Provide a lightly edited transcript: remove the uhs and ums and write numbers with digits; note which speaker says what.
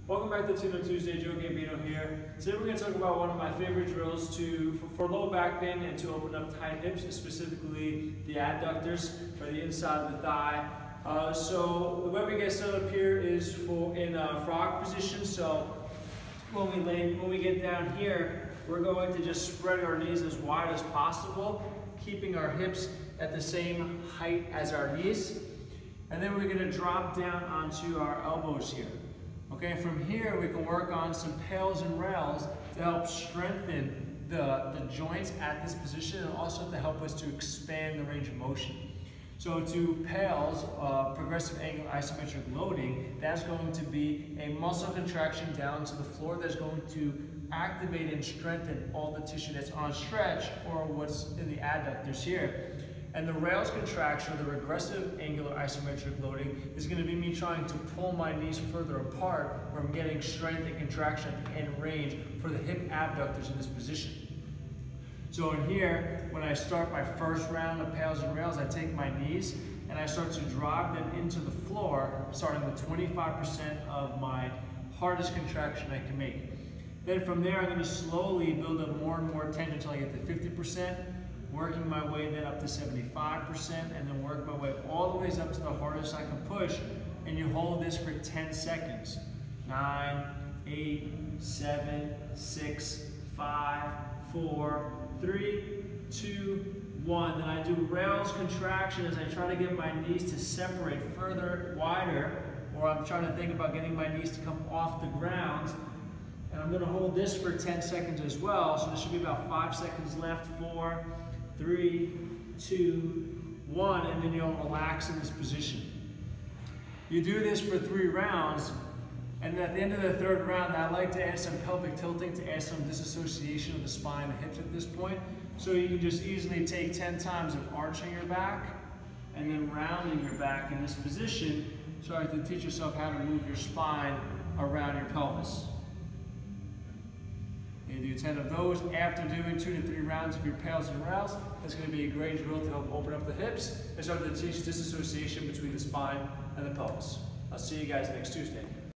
Speaker 1: Welcome back to Tune Up Tuesday. Joe Gambino here. Today we're going to talk about one of my favorite drills for low back pain and to open up tight hips, specifically the adductors or the inside of the thigh. So the way we get set up here is in a frog position. So when we get down here, we're going to just spread our knees as wide as possible, keeping our hips at the same height as our knees. And then we're going to drop down onto our elbows here. Okay, from here we can work on some pails and rails to help strengthen the joints at this position and also to help us to expand the range of motion. So to pails, progressive angular isometric loading, that's going to be a muscle contraction down to the floor that's going to activate and strengthen all the tissue that's on stretch or what's in the adductors here. And the rails contraction, or the regressive angular isometric loading, is going to be me trying to pull my knees further apart where I'm getting strength and contraction and range for the hip abductors in this position. So in here, when I start my first round of pails and rails, I take my knees and I start to drive them into the floor, starting with 25% of my hardest contraction I can make. Then from there, I'm going to slowly build up more and more tension until I get to 50%. Working my way then up to 75%, and then work my way all the way up to the hardest I can push, and you hold this for 10 seconds. 9, 8, 7, 6, 5, 4, 3, 2, 1. Then I do rails contraction as I try to get my knees to separate further, wider, or I'm trying to think about getting my knees to come off the ground. And I'm going to hold this for 10 seconds as well, so there should be about 5 seconds left. 4, 3, 2, 1, and then you'll relax in this position. You do this for 3 rounds, and at the end of the 3rd round, I like to add some pelvic tilting to add some disassociation of the spine and hips at this point. So you can just easily take 10 times of arching your back and then rounding your back in this position, so to teach yourself how to move your spine around your pelvis. You do 10 of those after doing 2 to 3 rounds of your pails and rails. That's going to be a great drill to help open up the hips and start to teach disassociation between the spine and the pelvis. I'll see you guys next Tuesday.